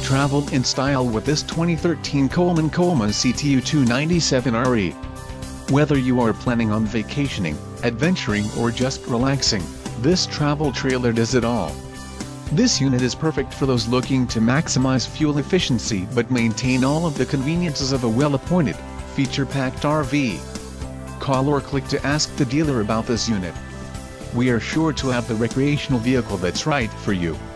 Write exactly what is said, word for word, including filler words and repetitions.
Travel in style with this twenty thirteen Coleman Coleman C T U two ninety-seven R E. Whether you are planning on vacationing, adventuring or just relaxing, this travel trailer does it all. This unit is perfect for those looking to maximize fuel efficiency but maintain all of the conveniences of a well-appointed, feature-packed R V. Call or click to ask the dealer about this unit. We are sure to have the recreational vehicle that's right for you.